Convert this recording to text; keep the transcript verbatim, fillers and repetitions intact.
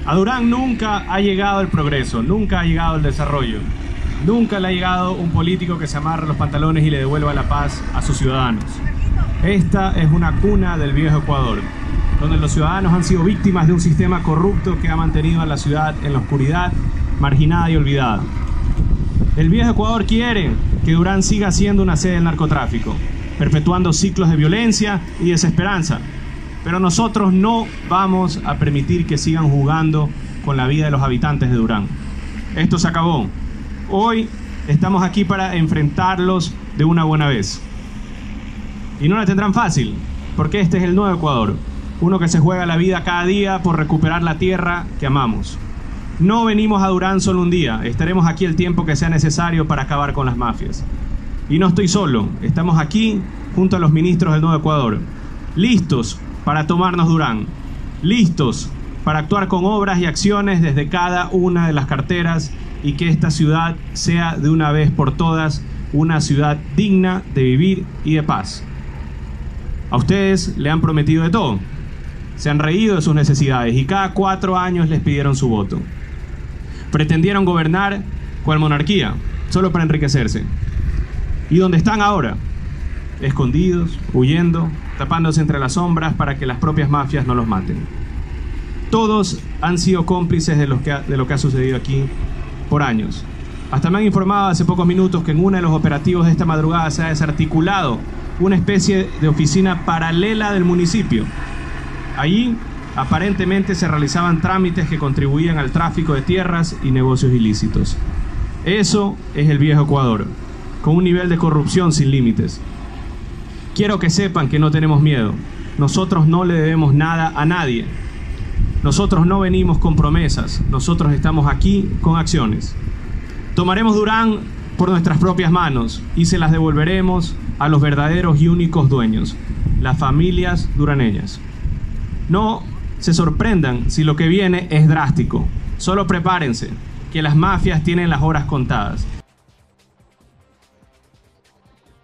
A Durán nunca ha llegado el progreso, nunca ha llegado el desarrollo, nunca le ha llegado un político que se amarre los pantalones y le devuelva la paz a sus ciudadanos. Esta es una cuna del viejo Ecuador, donde los ciudadanos han sido víctimas de un sistema corrupto que ha mantenido a la ciudad en la oscuridad, marginada y olvidada. El viejo Ecuador quiere que Durán siga siendo una sede del narcotráfico, perpetuando ciclos de violencia y desesperanza. Pero nosotros no vamos a permitir que sigan jugando con la vida de los habitantes de Durán. Esto se acabó. Hoy estamos aquí para enfrentarlos de una buena vez. Y no la tendrán fácil, porque este es el nuevo Ecuador, uno que se juega la vida cada día por recuperar la tierra que amamos. No venimos a Durán solo un día, estaremos aquí el tiempo que sea necesario para acabar con las mafias. Y no estoy solo, estamos aquí junto a los ministros del nuevo Ecuador, listos para tomarnos Durán, listos para actuar con obras y acciones desde cada una de las carteras y que esta ciudad sea de una vez por todas una ciudad digna de vivir y de paz. A ustedes le han prometido de todo, se han reído de sus necesidades y cada cuatro años les pidieron su voto. Pretendieron gobernar cual monarquía, solo para enriquecerse. ¿Y dónde están ahora? Escondidos, huyendo, tapándose entre las sombras para que las propias mafias no los maten. Todos han sido cómplices de lo que ha, de lo que ha sucedido aquí por años. Hasta me han informado hace pocos minutos que en uno de los operativos de esta madrugada se ha desarticulado una especie de oficina paralela del municipio. Allí aparentemente se realizaban trámites que contribuían al tráfico de tierras y negocios ilícitos. Eso es el viejo Ecuador, con un nivel de corrupción sin límites. Quiero que sepan que no tenemos miedo. Nosotros no le debemos nada a nadie. Nosotros no venimos con promesas. Nosotros estamos aquí con acciones. Tomaremos Durán por nuestras propias manos y se las devolveremos a los verdaderos y únicos dueños, las familias duraneñas. No se sorprendan si lo que viene es drástico. Solo prepárense, que las mafias tienen las horas contadas.